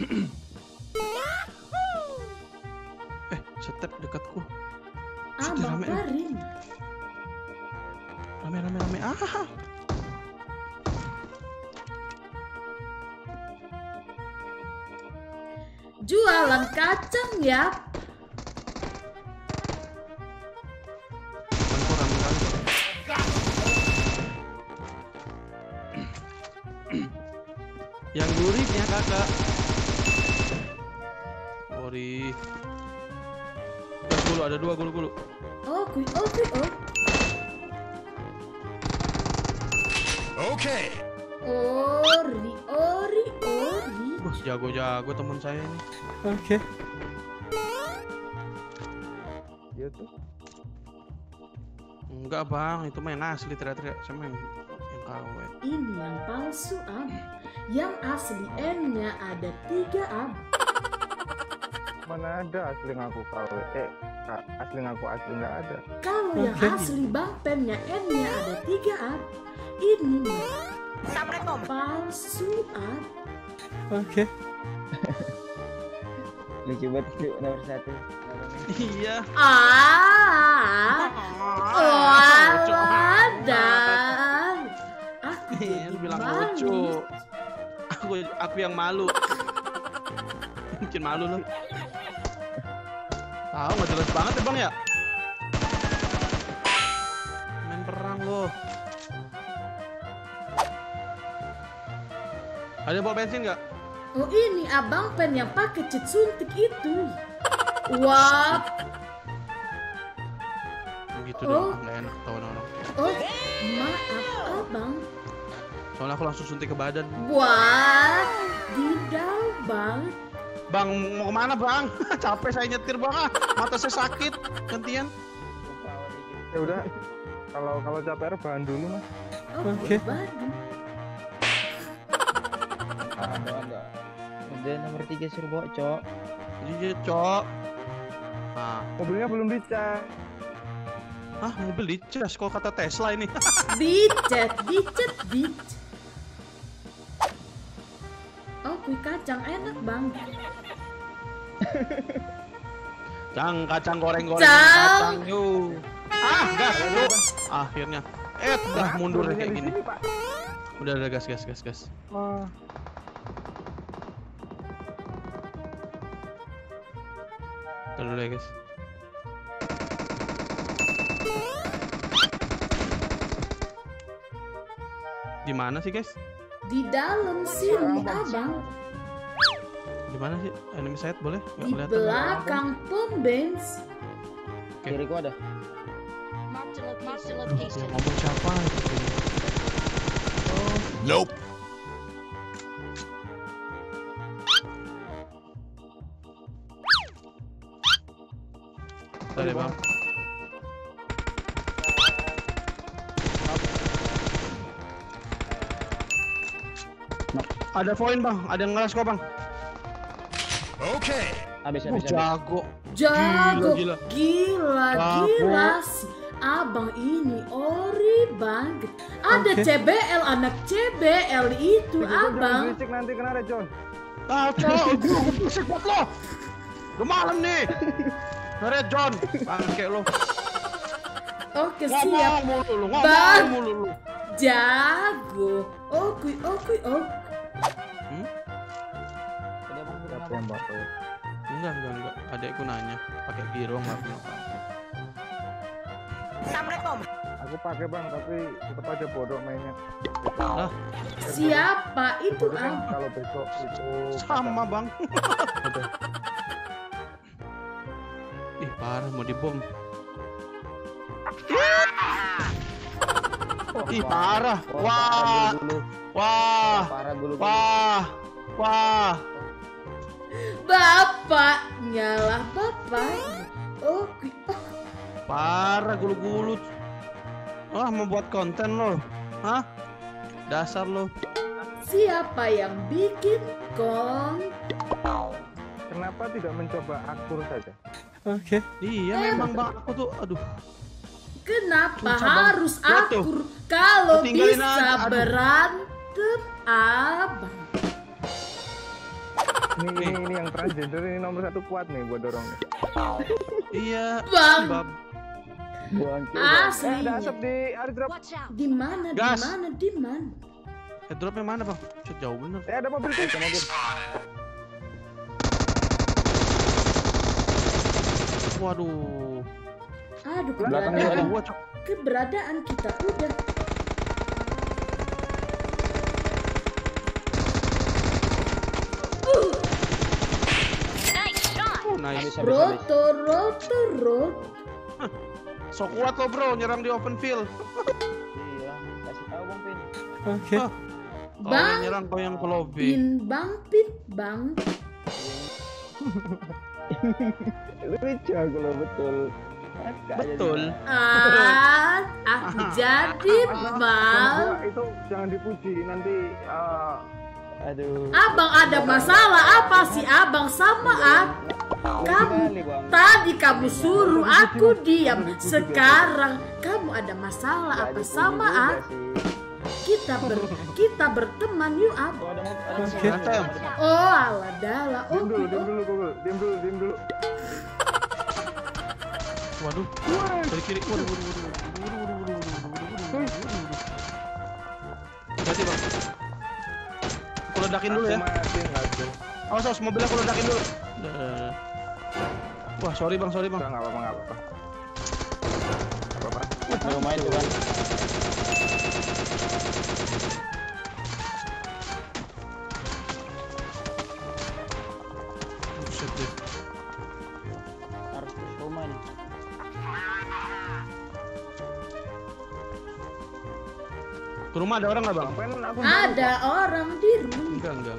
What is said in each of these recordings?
Step dekatku. Abang Karin. Rame. Jualan kacang ya. Yang gurihnya kakak. Sorry. Gulu ada 2 gulu. Oh. Oke. Ori. Bos jago teman saya ini. Oke. Iya tuh. Enggak bang, itu main asli teriak-teriak sama yang KW. Ini yang palsu ab. Yang asli N-nya ada 3 ab. Mana ada asli ngaku KW? Asli ngaku asli nggak ada. Kalau yang asli Bang Pen-nya N-nya ada 3 ab. Ini palsu ab. Oke. Lucu banget tuh nomor 1. Iya. Ada. Aku Lu bilang lucu. Aku yang malu. Bikin malu lu. Tahu nggak jelas banget ya bang ya? Main perang lo. Ada yang bawa bensin nggak? Oh ini Abang Pen yang pakai cat suntik itu. Wah. Gitu dong, nggak enak ketahuan orang. Oh maaf abang. Soalnya aku langsung suntik ke badan. Wah, didal bang. Bang mau kemana bang? Capek saya nyetir bang. Mata saya sakit. Gantian. Ya udah. Kalau capek bahan dulu mas. Oke. Ada. Udah nomor 3 suruh bawa, Cok. Iya cok. Nah. Mobilnya belum dicas. Mobil dicas kalau kata Tesla ini. Dicet. Oh, kue kacang enak bang. Kacang goreng-goreng. Cang. Kacang yuk. Gas lu. Akhirnya. Udah mundur kayak gini. Udah gas. Oh. Dulu deh guys. Di mana sih guys? Di dalam sini abang. Di mana sih? Enemy side boleh? Nggak Di kelihatan. belakang pom bensin. Kiriku ada. Yang ngomong siapa? Nope. Tadi bang. Ada poin bang, ada yang ngeras kok bang. Oke. Habis. Jago. Jago. Gila Jago. sih. Abang ini ori banget. Ada CBL, anak CBL itu abang. Berisik nanti kena Red John. Cok, gue pusing buat lo. Udah malam nih. Red John, bangke lo. Oke siap. Ngomong mulu lu. Jago. Oke. Siapa yang bapak ya? Enggak. Adekku nanya, pakai giro nggak punya apa. Aku pakai bang, tapi tetap aja bodoh mainnya. Siapa itu Kan abang? kalau besok itu Sama bang. Ih parah mau dibom. Ih parah. Wah. Parah gulu. Wah. Bapaknya lah bapaknya. Oke. Parah gulu-gulu. Mau buat konten lo. Dasar lo. Siapa yang bikin kenapa tidak mencoba akur saja? Oke. Iya memang bang aku tuh aduh. Kenapa Susah, Bang. harus Lihat tuh. akur kalau Tinggalin bisa aja, aduh. berantem abang? Ini yang transgender ini nomor 1 kuat nih buat dorong. Iya. Bang. Bab. Bangke. Ada Aslinya. asap di airdrop. Di mana? Di Gas. mana? Di mana? Headdropnya mana bang? Shit, jauh bener. Ada mobil tuh. Waduh. Aduh, Belakang Ada keberadaan, gua cok. keberadaan kita udah. Oh, nice. Roto, roto, roto. So kuat lo bro, nyerang di open field. Iya, kasih tahu Bang Pin. Oke. Ah. Kau yang Bang nyerang, kau yang ke lobby. Pin, Bang Pin, Bang. Lucu aku lo betul. Betul. Aku jadi mal. Itu jangan dipuji nanti Aduh. Abang ada masalah apa sih abang sama aku? Kamu Kali, Bang. tadi kamu suruh aku diam. Sekarang kamu ada masalah Nggak apa dipuji sama juga aku? sih. Kita berteman yuk abang. Tuh, ada Oke. motor. Oh aladala. Oh, diam dulu Google. Diam dulu. Waduh. Dari kiri. Waduh. Hati bang. Aku ledakin dulu ya. Mati enggak ada. Awas, mobil aku ledakin dulu. Wah, sorry bang. Enggak apa-apa. Udah main tuh kan. Buset deh. Harus terus rumah nih. Ke rumah ada orang nggak bang? Pen aku ada orang di rumah. Enggak.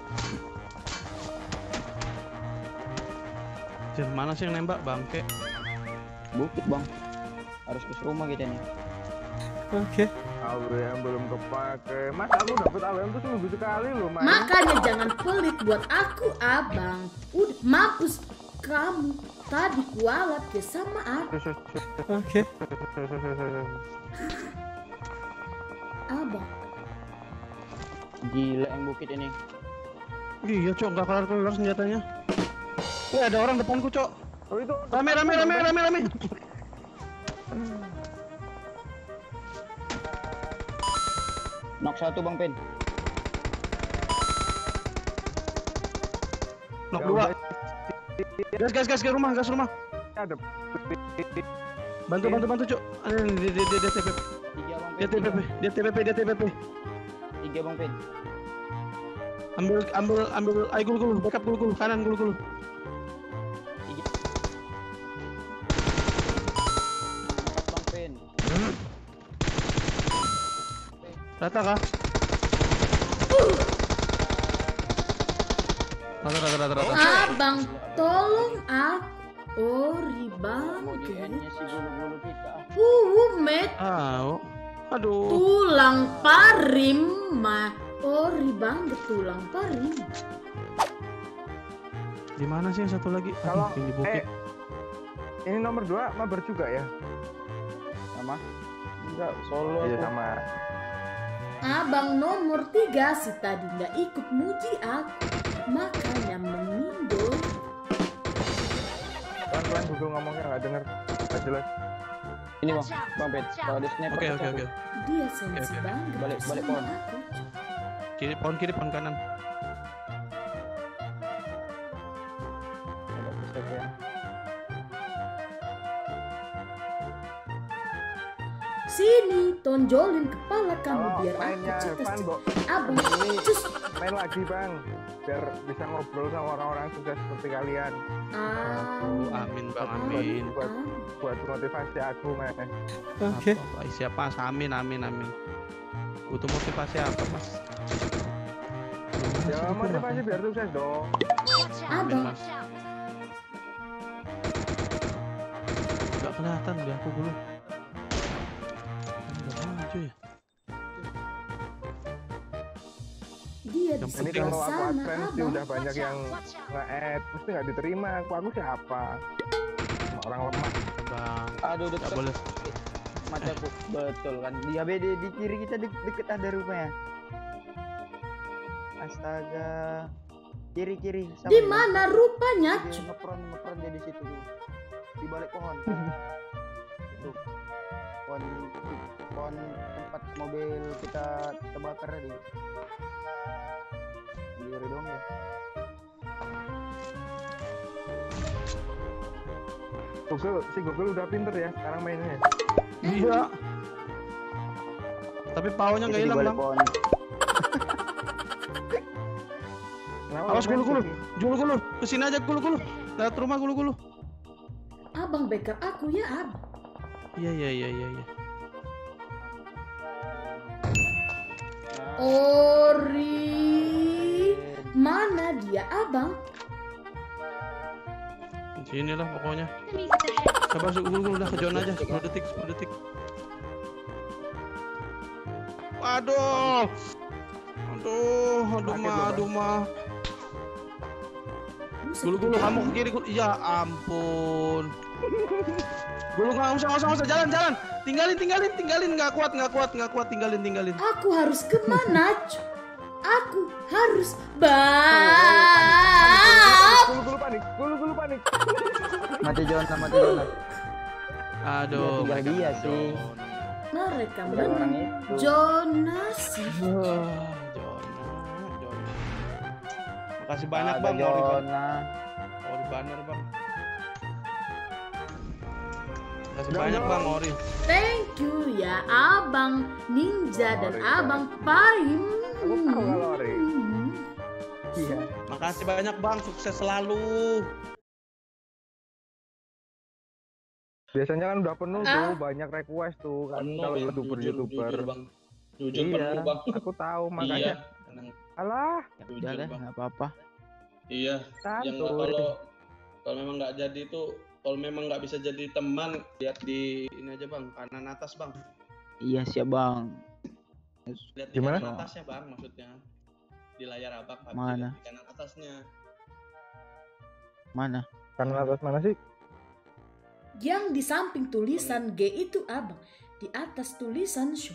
Jangan mana sih yang nembak bangke? Bukit Bang. Harus ke rumah kita nih. Oke. AWM belum kepake. Mas aku dapat AWM tuh seminggu sekali loh, Mas. Makanya jangan pelit buat aku abang. Udah mampus kamu. Tadi kualat ya sama aku. Oke. Abang. Gila yang bukit ini. Iya cok, nggak kelar senjatanya. Wih, ada orang depanku cok. Oh itu Rame. Knock 1 Bang Pin. Knock 2. Gas ke rumah. ada Bantu cok. Di TPP. 3 Bang Pin. Dia TPP. 3 Bang Pin. Ambil. Ayo gul. Backup gul. Kanan gul. 4 Bang Pin. Rata kah? Rata. Abang, tolong aku. Ori bang. Mau GN-nya si bulu-bulu kita. Met Aduh. tulang parim mah. Ori bang, tulang parim. Di mana sih yang satu lagi? Kalau Aduh, ini bukit. ini nomor 2 mabar juga ya? Sama? Enggak, solo Iya aku. sama. Abang nomor 3 si tadi nggak ikut muji aku. Makanya meninggal. Pelan-pelan Google ngomongnya nggak denger. Nggak jelas. Ini Bang Pin. Kalau ada sniper. Oke. Dia sensi Oke. banget Balik sama pohon. aku. Kiri, pohon kanan. Ada sniper ya. Sini, tonjolin kepala kamu Kalau biar aku mainnya cetas. Evan, Bo, Abang, ini cus. main lagi bang, biar bisa ngobrol sama orang-orang sukses seperti kalian. Amin bang, amin. Buat motivasi aku, men. Oke. Apa, siapa? Amin. Butuh motivasi apa mas? Ya motivasi biar sukses dong. Amin Abang, mas. Gak kelihatan di aku dulu. Udah maju ya. dia Yang di Ini penting kalau sebelah aku sana, absensi abang. udah banyak yang nge-add, mesti nggak diterima. Aku siapa? Sama orang lemah. Bang, Aduh, gak deket boleh. mataku. Betul kan. Di HBD di kiri kita deket ada rumahnya. Astaga. Kiri. Sama Di ini. mana rupanya? Dia ngepron dia di situ tuh. Di balik pohon. Tuh. Pohon tempat mobil kita terbakar tadi. Kiri dong ya. Google udah pinter ya sekarang mainnya. Iya. Tapi paunya nggak Itu di hilang balik bang. pohon. Kenapa Awas main gulu. sini? Gulu. Kesini aja gulu. Lihat rumah gulu. Abang backup aku ya, abang. Iya. Ori, mana dia, abang? Sini lah pokoknya. Sabar gulu udah ke zona aja. 10 detik. Aduh mah. Gulu kamu ke kiri. Ya ampun. Gulu nggak usah jalan. Tinggalin nggak kuat tinggalin. Aku harus kemana, cu? Aku harus Gulu panik. Mati Jona. Aduh. Tinggal dia sih. mereka Bukan orang itu. Jonasi. Jona. Makasih banyak Ada bang, Ori Jona. banner bang. Makasih banyak bang, Ori. Thank you ya Abang Ninja dan Abang Paim. Aku tahu kalau Ori. Iya. Makasih banyak bang, sukses selalu. Biasanya kan udah penuh Ah. tuh, banyak request tuh kan Penuh, kalau ya, youtuber. jujur, bang. Jujur Iya, penuh bang. aku tahu Iya. makanya. Tenang. Alah, Ya Jujur, udah lah, Bang. nggak apa-apa. Iya. Yang santuy. kalau memang nggak jadi tuh, kalau memang nggak bisa jadi teman, lihat di ini aja bang, kanan atas bang. Iya siap bang. Lihat di Gimana? kanan atasnya bang, maksudnya di layar abang. Tapi Mana? lihat di kanan atasnya. Mana? Kanan atas mana sih? Yang di samping tulisan G itu Abang, di atas tulisan show.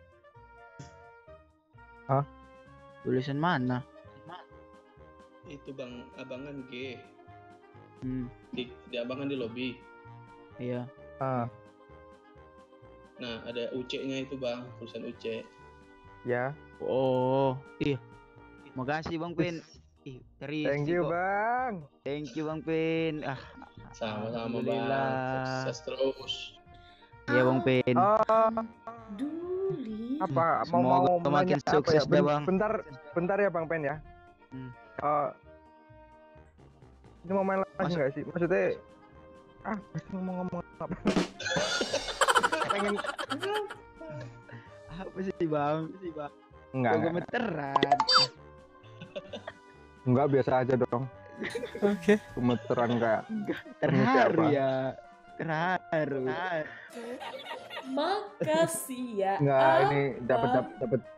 Tulisan mana? Itu bang, abangan G. Hmm, Di abangan di lobby. iya. Ah, Nah ada UC-nya itu bang, tulisan UC. ya. Oh, iya. Makasih Bang Pin. Ih, serius Thank sih you, kok. Bang. Thank you Bang Pin. Ah, Sama-sama bang. Alhamdulillah. Sukses terus. iya Bang Pin. Duli. Apa Semoga mau makin nanya apa sukses ya? dah, Bang. Bentar ya Bang Pen ya. Hmm. Ini mau main lagi Masuk. nggak sih? Maksudnya pasti ngomong apa? Pengen Apa sih Bang? enggak. Gemeteran. Enggak, biasa aja dong. Okay. Gemeteran kayak Terharu apa? ya. Terharu. Makasih ya enggak ini Abang. dapat